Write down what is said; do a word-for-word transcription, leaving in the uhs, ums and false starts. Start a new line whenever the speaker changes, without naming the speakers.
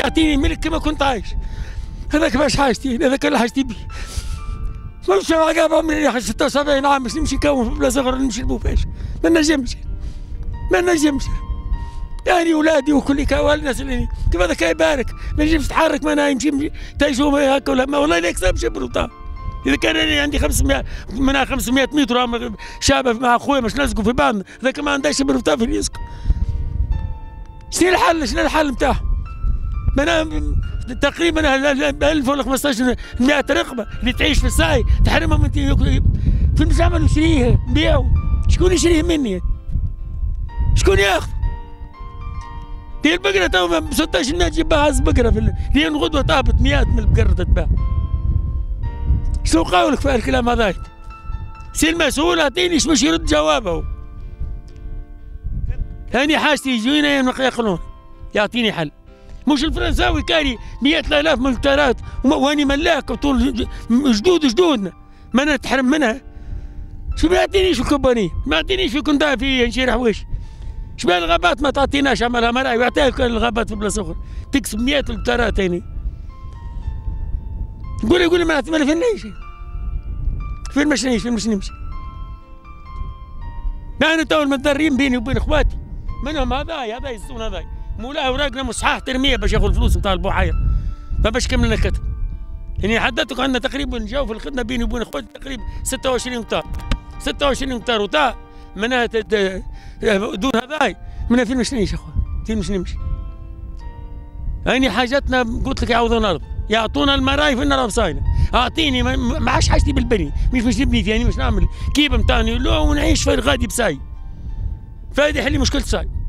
يعطيني ملك كما كنت عايش. هذاك باش حاجتي، هذاك اللي حاجتي بيه. ما نمشي مع قابا عمري ستة وسبعين عام باش نمشي نكون في بلا صغر نمشي لبوفاش، ما نجمش ما نجمش. يعني ولادي وكل كوال الناس اللي كيف هذاك يبارك ما نجمش نتحرك، ما انا يمشي تايشوا هكا ولا ما والله لا يكسب شبر. اذا كان انا عندي خمسمائة منها خمسمائة متر شابه مع خويا باش نلصقوا في بعض، ذاك ما عندهاش شبر في اللي يسكن. شنو الحل؟ شنو الحل نتاعها؟ انا تقريبا ألف ولا خمسطاش مئة رقبه اللي تعيش في الساي تحرمهم انت فين باش نعملوا نشريه نبيعوا؟ شكون يشريه مني؟ شكون ياخذ؟ دي البقره تو ب ستطاش مئة تجيب بعض بقره في هي الغدوه طابت مئات من البقره تتباع. شنو قولك في الكلام هذاك؟ سي المسؤول اعطيني باش يرد جوابه. هاني حاجتي يجينا يقلون يعطيني حل. مش الفرنساوي كاري مئة آلاف من التارات واني ملاك وطول جدود جدودنا ما انا نتحرم منها. شو ما يعطينيش في الكومباني، ما يعطينيش في كندا في نشير حوايج. شبان الغابات ما تعطيناش عملها مراعي ويعطيك الغابات في بلاصه اخرى تكسب مئات التارات. هاني يقول يقول ما فينيش فين مش نمشي فين مش نمشي. انا تو المتضررين بيني وبين اخواتي منهم هذاي هذاي الزون هذاي مولاي اوراقنا مصحاح ترميه باش ياخذ الفلوس نتاع البحيره ما باش كملنا الكتب. يعني حددتك عندنا تقريبا نجاو في الخدمه بيني وبين اخواتي تقريبا ستة وعشرين هكتار ستة وعشرين هكتار وتاع منها دون هذاي منها فين مش نمشي اخويا فين مش نمشي. يعني حاجتنا قلت لك يعوضونا الارض يعطونا المراي في النار صاينه. اعطيني ما عادش حاجتي بالبني مش باش نبني فيها يعني مش نعمل كيبه نتاعي ونعيش في الغادي بساي. فهذه يحل لي مشكله ساي.